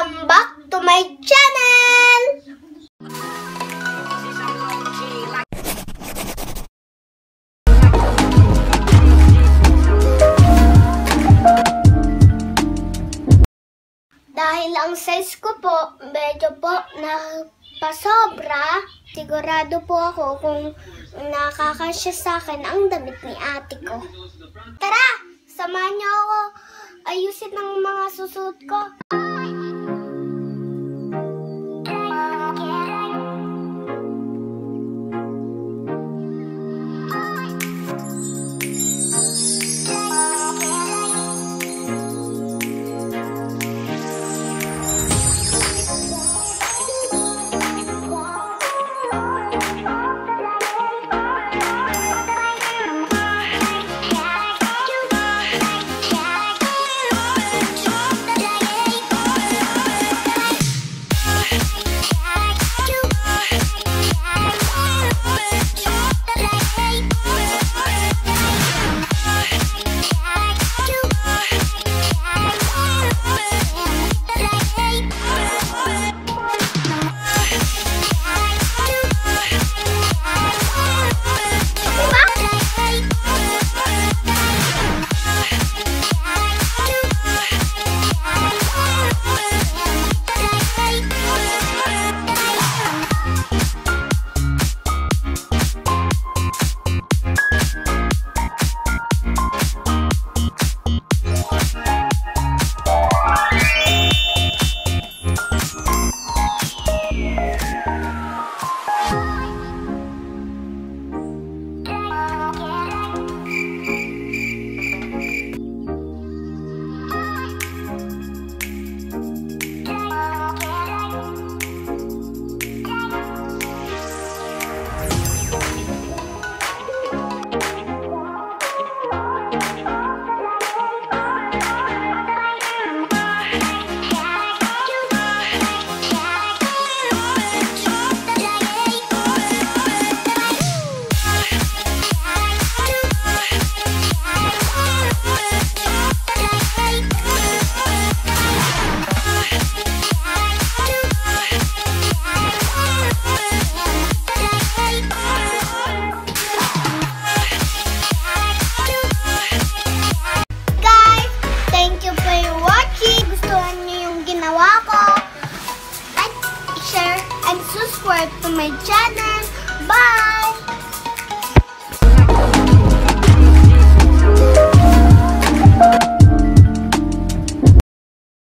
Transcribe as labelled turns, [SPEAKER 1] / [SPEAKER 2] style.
[SPEAKER 1] Welcome back to my channel! Dahil ang size ko po, medyo po napasobra, sigurado po ako kung nakakasya sa akin ang damit ni ate ko. Tara! Samahan niyo ako ayusin ang mga susuot ko. Subscribe to my channel. Bye!